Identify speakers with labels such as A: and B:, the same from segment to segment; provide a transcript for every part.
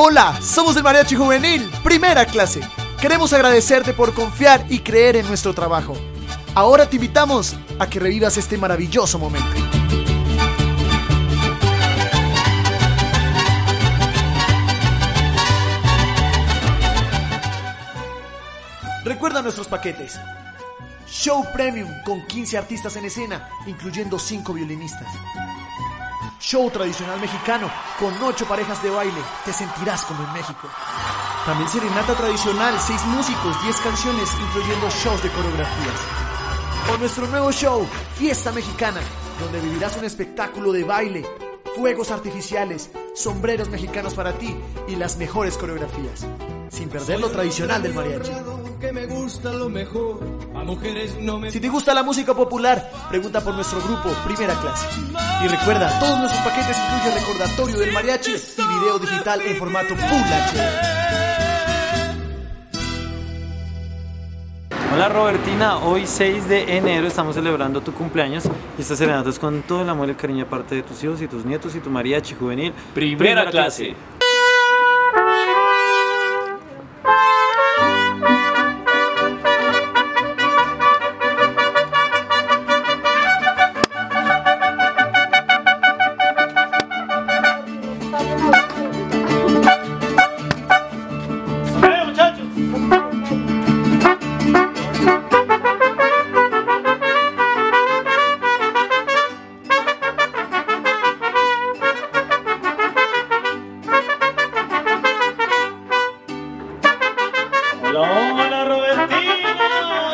A: Hola, somos el Mariachi Juvenil, primera clase. Queremos agradecerte por confiar y creer en nuestro trabajo. Ahora te invitamos a que revivas este maravilloso momento. Recuerda nuestros paquetes. Show Premium con 15 artistas en escena, incluyendo 5 violinistas. Show tradicional mexicano con 8 parejas de baile, te sentirás como en México. También serenata tradicional, 6 músicos, 10 canciones, incluyendo shows de coreografías. O nuestro nuevo show, Fiesta Mexicana, donde vivirás un espectáculo de baile, fuegos artificiales, sombreros mexicanos para ti y las mejores coreografías, sin perder lo tradicional del mariachi. Si te gusta la música popular, pregunta por nuestro grupo Primera Clase. Y recuerda, todos nuestros paquetes incluyen recordatorio del mariachi y video digital en formato Full HD.
B: Hola Robertina, hoy 6 de enero estamos celebrando tu cumpleaños y esta serenata es con todo el amor y el cariño aparte de tus hijos y tus nietos y tu mariachi juvenil Primera Clase.
C: Hola Robertina.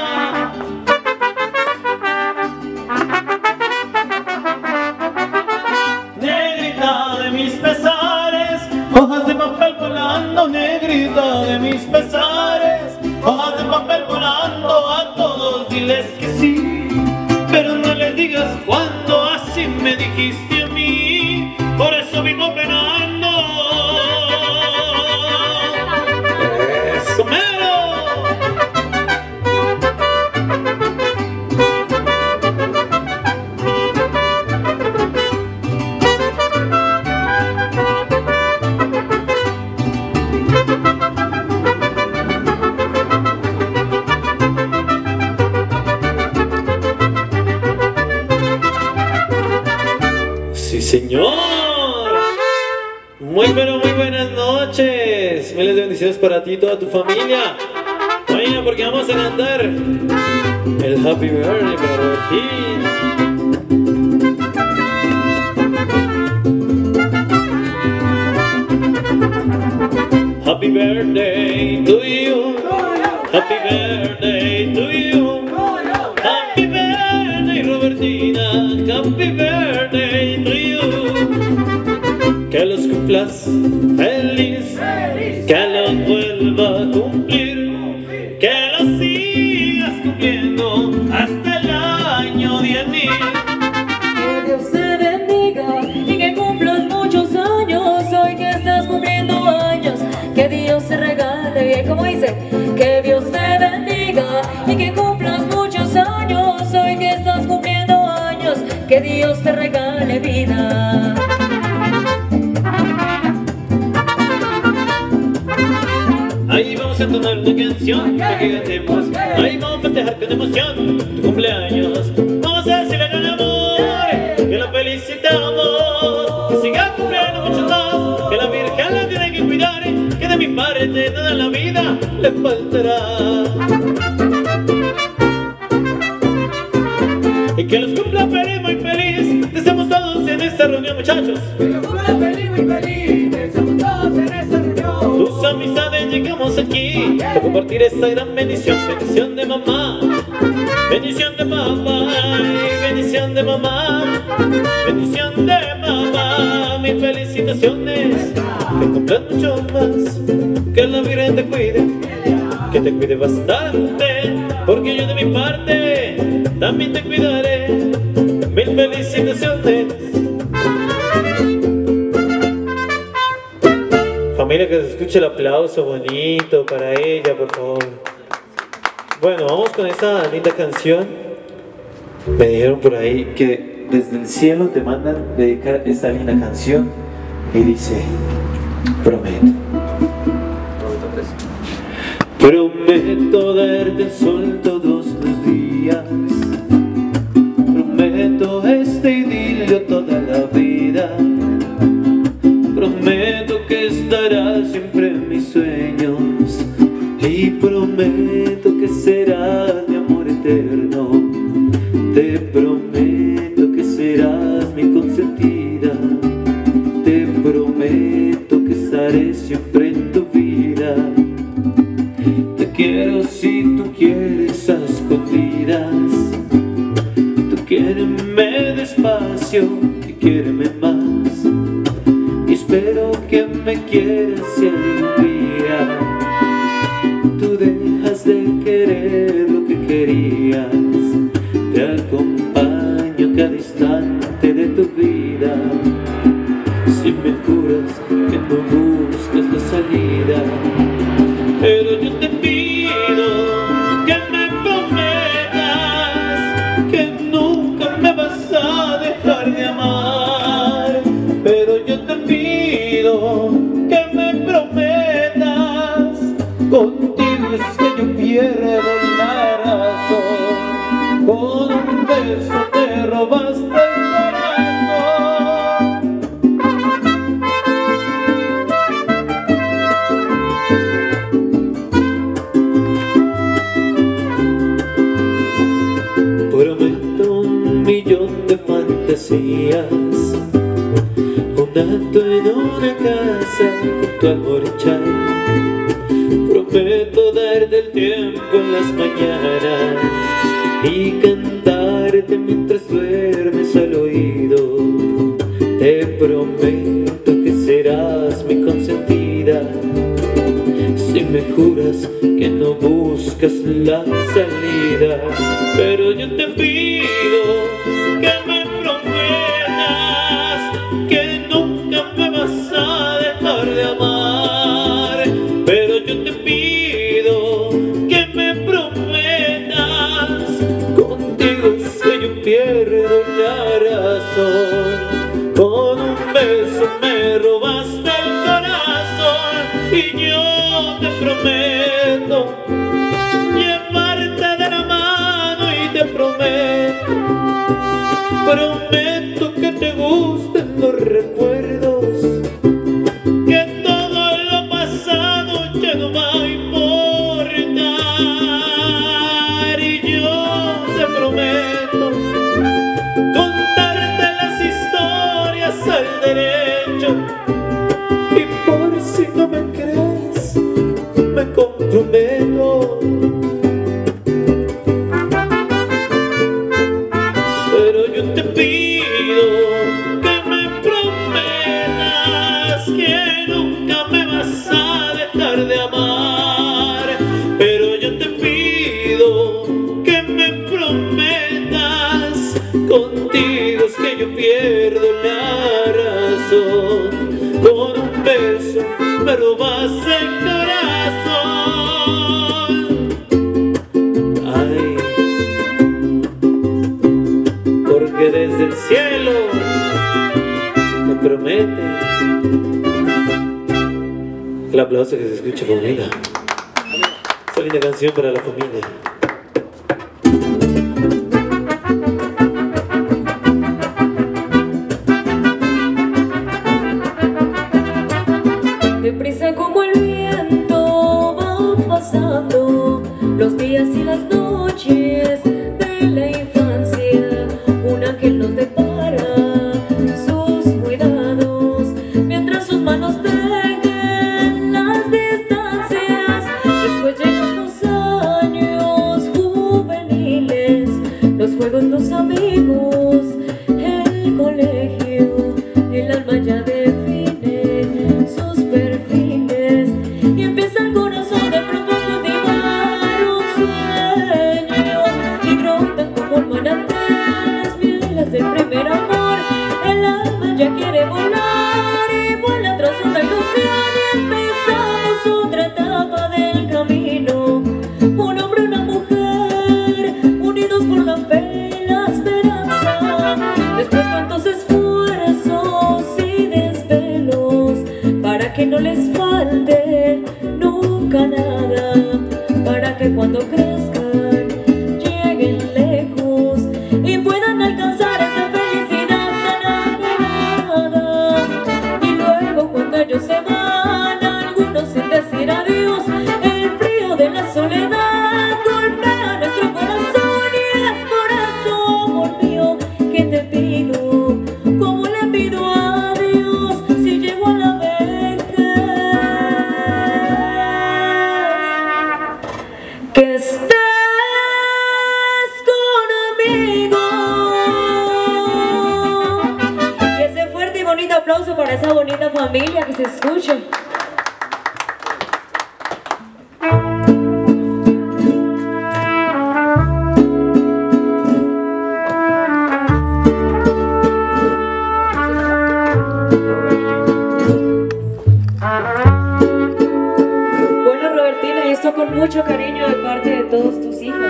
C: Negrita de mis pesares, hojas de papel volando, negrita de mis pesares, hojas de papel volando, a todos diles que sí, pero no les digas cuando así me dijiste a mí, por eso vivo penando. ¡Eso mero! ¡Sí, señor! Muy pero muy buenas noches. Miles de bendiciones para ti y toda tu familia. Oiga, porque vamos a cantar el Happy Birthday para ti. Happy birthday to you. Happy birthday to you. Happy birthday Robertina. Happy birthday to you. Que los cumplas feliz, que los vuelva a cumplir, que los sigas cumpliendo hasta el año 10.000.
D: Que Dios te bendiga y que cumplas muchos años, hoy que estás cumpliendo años, que Dios te regale bien, como dice, que Dios te bendiga y que cumplas muchos años, hoy que estás cumpliendo años, que Dios te regale vida.
C: Ahí vamos a entonar una canción para que cantemos. Ahí vamos a festejar con emoción tu cumpleaños. Vamos a decirle con amor que lo felicitamos, que siga cumpliendo muchos más, que la Virgen la tiene que cuidar, que de mi parte toda la vida le faltará. Y que los cumpla feliz, muy feliz. Deseamos todos en esta reunión, muchachos.
D: Que los cumpla feliz, muy feliz. Deseamos todos en esta reunión.
C: Tus amistades llegamos aquí a compartir esta gran bendición. Bendición de mamá, bendición de papá y bendición de mamá, bendición de mamá. Mis felicitaciones, que cumplan mucho más, que la Virgen te cuide, que te cuide bastante, porque yo de mi parte también te cuidaré. Mil felicitaciones. Familia, que se escuche el aplauso bonito para ella, por favor. Bueno, vamos con esta linda canción. Me dijeron por ahí que desde el cielo te mandan dedicar esta linda canción y dice: prometo. Prometo darte el sol todos los días, prometo este idilio toda la vida, prometo que estarás siempre en mis sueños y prometo que serás mi amor eterno. Te prometo que serás mi consentida, te prometo que estaré siempre en tu vida. Te quiero si tú quieres a escondidas, tú quiéreme despacio y quiéreme más, y espero que me quieras si algún día tú dejas de querer lo que querías. Te acompaño cada instante de tu vida, si me juras que no buscas la salida. Pero yo te pido que me prometas que nunca me vas a dejar de amar. Pero yo te pido que me prometas, contigo es que yo pierdo la razón. Con un beso te robaste el un acto en una casa junto al Morichal. Prometo darte el tiempo en las mañanas y cantarte mientras duermes al oído. Te prometo que serás mi consentida, si me juras que no buscas la salida. Pero yo te pido que me prometas que nunca me vas a dejar de amar. Pero yo te pido que me prometas, contigo es que yo pierdo la razón. Con un beso me robaste el corazón y yo te prometo llevarte de la mano y te prometo que te gusten los recuerdos, que todo lo pasado ya no va a importar. Y yo te prometo contarte las historias al derecho, y por si no me crees me comprometo. Contigo es que yo pierdo la razón. Con un beso me robaste el corazón. Ay, porque desde el cielo me promete. El aplauso que se escucha, familia. Esta linda canción para la familia.
D: Deprisa como el viento van pasando los días y las noches de la infancia. Un ángel nos depara sus cuidados mientras sus manos tejen las distancias. Después llegan los años juveniles, los juegos, los amigos, el colegio, el alma ya define sus perfiles y empieza el corazón de pronto a cultivar un sueño y brotan como un manantial las mieles del primer amor. El alma ya quiere volar y vuela tras una ilusión y empezamos otra etapa del camino. Un hombre y una mujer unidos por la fe y la esperanza. y puedan alcanzar esa felicidad tan anhelada. Y luego cuando ellos se van, algunos sin decir adiós, el frío de la soledad golpea nuestro corazón. Y es por eso, amor mío, que te pido, como le pido a Dios, si llego a la vejez, que estés conmigo. Y ese fuerte y bonito aplauso para esa bonita familia, que se escuche. Bueno, Robertina, y esto con mucho cariño de parte de todos tus hijos.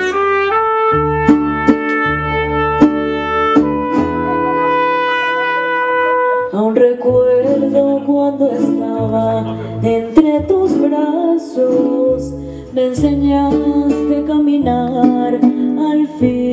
D: Aún recuerdo cuando estaba entre tus brazos, me enseñaste a caminar al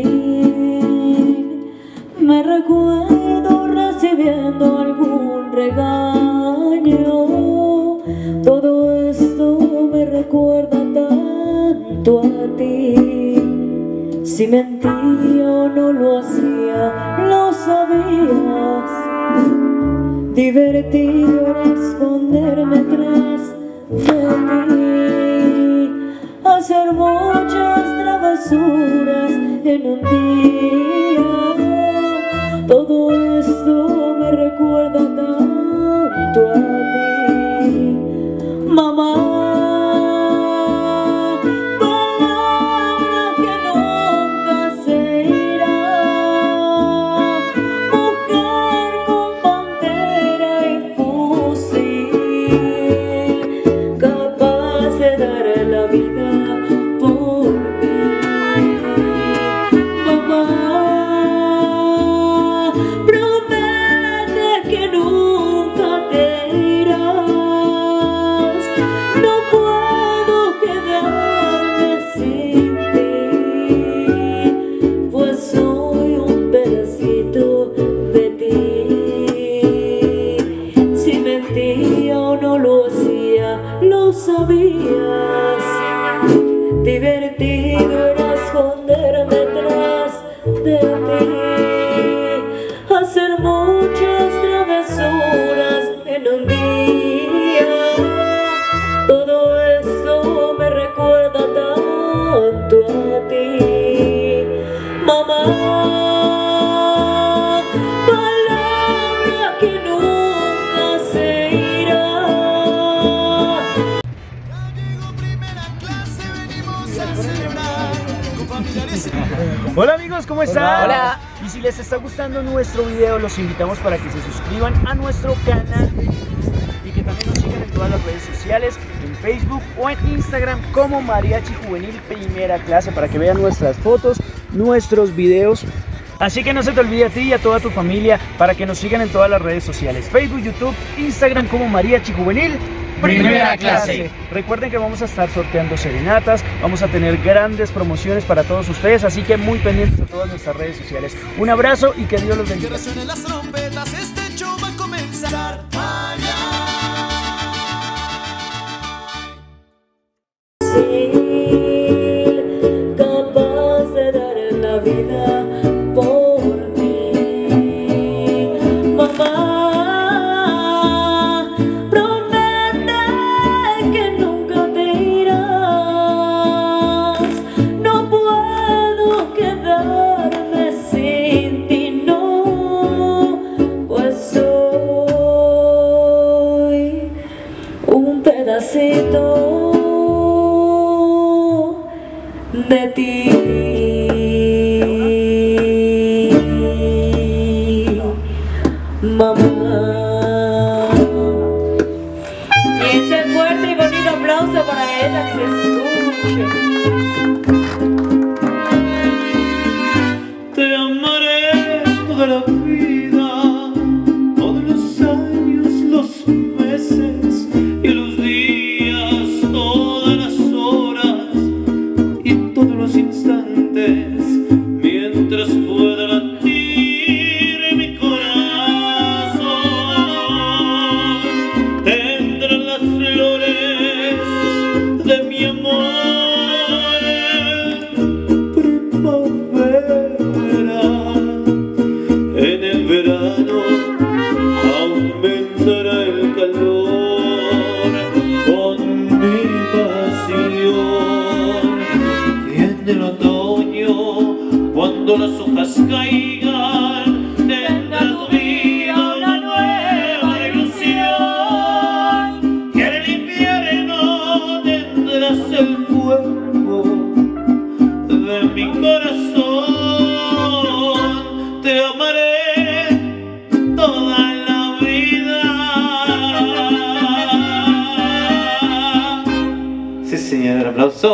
D: fin. Me recuerdo recibiendo algún regaño. Todo esto me recuerda tanto a ti. Si mentía o no lo hacía, lo sabías. Divertido era esconderme tras de ti, hacer muchas travesuras en un día. Todo esto me recuerda tanto a ti, mamá. Palabra que nunca se irá, mujer con bandera y fusil, capaz de dar la vida por mí. Mamá, promete que nunca te irás. No puedo quedarme sin ti, pues soy un pedacito de ti. Si mentía o no lo hacía, lo sabías. Divertido era esconderme detrás de ti, hacer muchas travesuras en un día. Todo esto me recuerda tanto a ti, mamá. Palabra que nunca se irá.
E: Hola amigos, ¿cómo están?
F: Hola.
E: Y si les está gustando nuestro video, los invitamos para que se suscriban a nuestro canal de YouTube y que también nos sigan en todas las redes sociales, en Facebook o en Instagram como Mariachi Juvenil Primera Clase, para que vean nuestras fotos, nuestros videos. Así que no se te olvide a ti y a toda tu familia para que nos sigan en todas las redes sociales, Facebook, YouTube, Instagram como Mariachi Juvenil
F: Primera Clase.
E: Recuerden que vamos a estar sorteando serenatas, vamos a tener grandes promociones para todos ustedes, así que muy pendientes de todas nuestras redes sociales. Un abrazo y que Dios los bendiga.
A: Que resuenen las trompetas, este show va a comenzar.
D: Capaz de dar la vida por mí, mamá. Promete que nunca te irás. No puedo quedarme sin ti, no, pues soy un pedacito de ti, mamá. Y ese fuerte y bonito aplauso para ella, que se escuche.
C: Te amaré toda la vida, todos los años, los meses y los días, todas las horas y todos los instantes, mientras pueda latir mi corazón, tendrán las flores de mi amor. Primavera, en el verano aumentará el calor con mi pasión. Y en el otoño, cuando las hojas caigan, tendrá tu vida una nueva ilusión. Y en el invierno tendrás el fuego de mi corazón. Te amaré toda la vida. Sí, señor, un aplauso.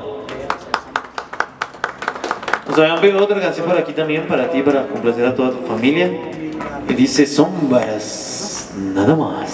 C: Nos habían pedido otra canción por aquí también, para ti, para complacer a toda tu familia. Y dice sombras, nada más.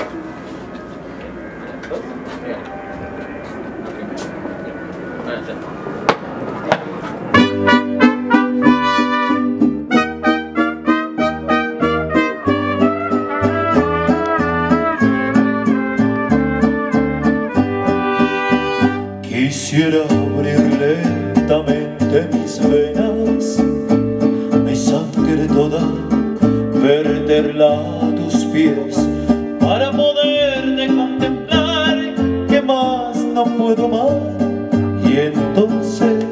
G: Quisiera abrir lentamente mis venas, mi sangre toda, verterla a tus pies, para poderte contemplar, que más no puedo amar, y entonces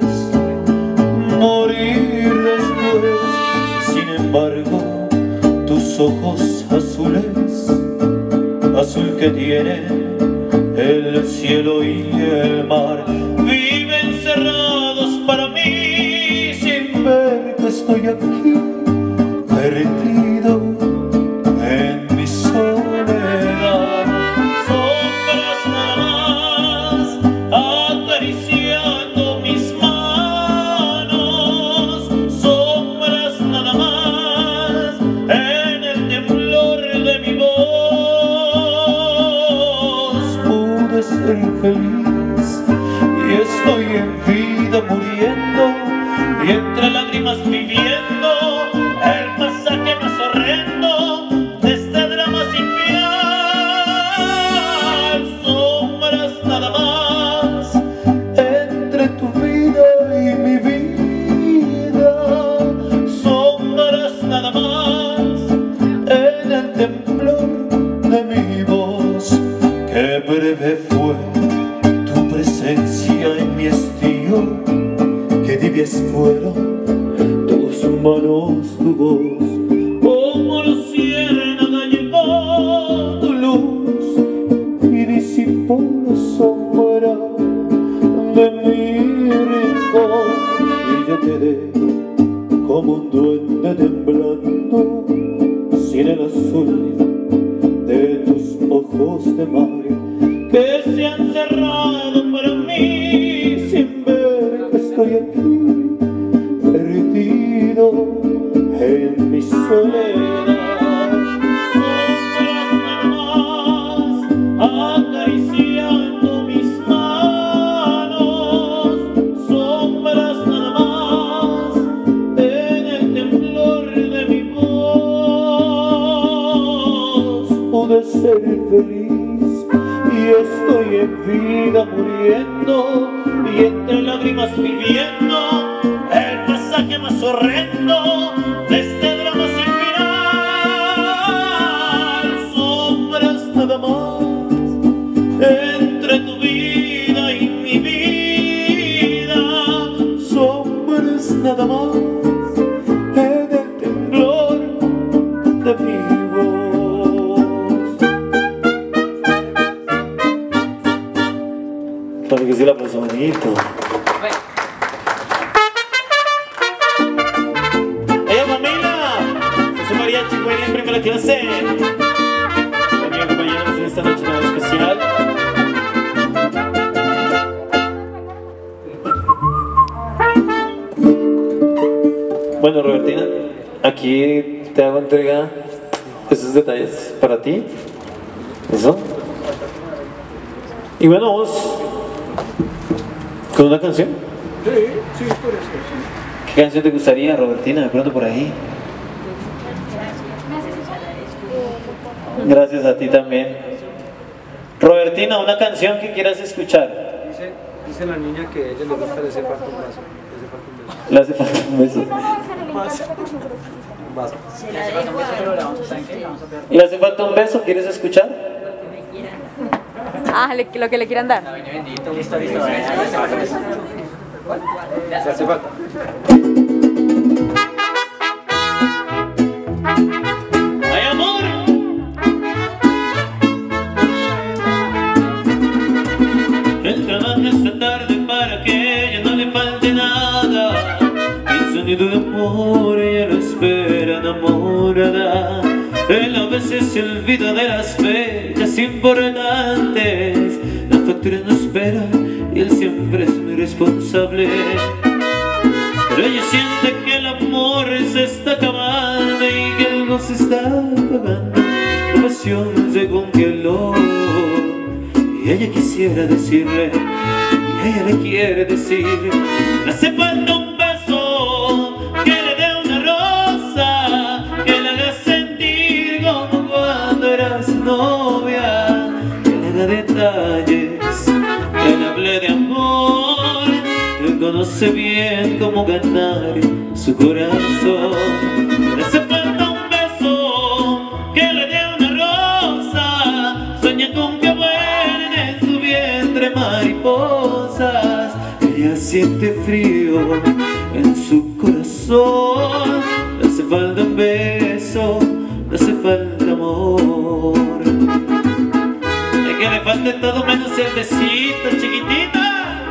G: morir después. Sin embargo, tus ojos azules, azul que tienen el cielo y el mar, viven cerrados para mí, sin ver que estoy aquí, perdido en mi soledad. Sombras nada más, acariciando mis manos, sombras nada más, en el temblor de mi voz. Ser feliz y estoy en vida muriendo, y entre lágrimas viviendo el pasaje más horrendo de este drama sin final. Sombras nada más, entre tu vida y mi vida, sombras nada más, en el temblor de mi voz. Qué breve fue tu presencia en mi estío, qué tibias fueron tus manos, tu voz. Como luciérnaga llegó tu luz y disipó la sombra de mi rincón, y yo quedé como un duende temblando, sin el azul de tus ojos de mar, que se han cerrado para mí, sin ver que estoy aquí, perdido en mi soledad. Sombras nada más, acariciando mis manos, sombras nada más, en el temblor de mi voz. Pude ser feliz y estoy en vida muriendo, y entre lágrimas viviendo el pasaje más horrendo de este drama sin final. Sombras nada más, entre tu vida y mi vida, sombras nada más, en el temblor de mi para que sí la pasó bonito. ¡Ella familia! José Mariachi Juvenil en primera clase. También acompañándonos en esta noche tan especial. Bueno, Robertina, aquí te hago entrega de esos detalles para ti. ¿Eso? Y bueno, vamos con una canción.
E: Sí, por eso sí.
C: ¿Qué canción te gustaría, Robertina? De pronto por ahí. Gracias a ti también. Robertina, una canción que quieras escuchar.
B: Dice la niña que a ella le gusta le hace falta un vaso.
C: Le hace falta un beso. ¿Le hace falta un beso? ¿Quieres escuchar?
D: Ah, lo que le quieran dar.
E: Listo. Le hace falta.
C: ¡Ay, amor!
G: Él trabaja hasta tarde para que ella no le falte nada. El sonido de amor ella lo espera enamorada. Él a veces se olvida de las fechas importantes. Las facturas no esperan y él siempre es muy responsable. Pero ella siente que el amor se está acabando y que él no se está apagando. La pasión se congeló y ella quisiera decirle, y ella le quiere decir, le hace falta un beso, que le dé una rosa, que le haga sentir como cuando era su novia, que le haga detalles, que le hable de amor. Él conoce bien cómo ganar su corazón. Le hace falta un beso, que le dé una rosa, sueña con que vuelen en su vientre mariposas. Ella siente frío en su corazón. Le hace falta un beso, le hace falta amor. Es que le falta todo menos el besito, chiquitita.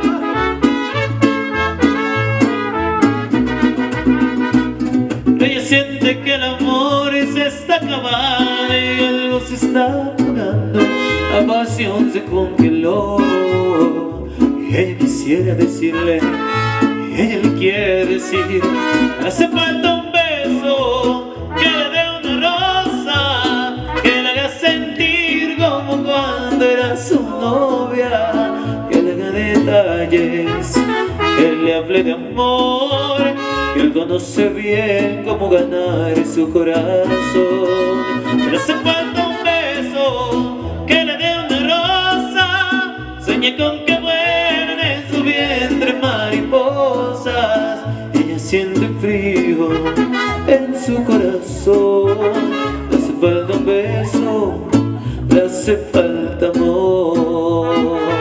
G: Ella siente que el amor se está acabando y algo se está apagando. La pasión se congeló y ella quisiera decirle, y ella le quiere decir, le hace falta un beso, que le dé una rosa, que le haga sentir como cuando era su novia, que le haga detalles, que le hable de amor, que él conoce bien cómo ganar su corazón. Le hace falta un beso, que le dé una rosa, sueñe con que vuelen en su vientre mariposas. Ella siente frío en su corazón. Le hace falta un beso, le hace falta amor.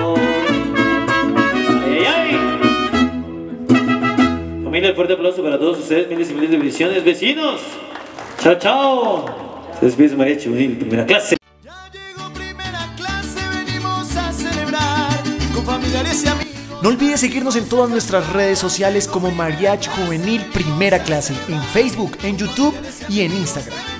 G: ¡Ay, ay! Familia, fuerte aplauso para todos ustedes, miles y miles de bendiciones. Vecinos, chao, chao. Se despide su Mariachi Juvenil, primera clase.
A: Ya llegó primera clase, venimos a celebrar con familiares y amigos. No olvides seguirnos en todas nuestras redes sociales como Mariachi Juvenil Primera Clase, en Facebook, en YouTube y en Instagram.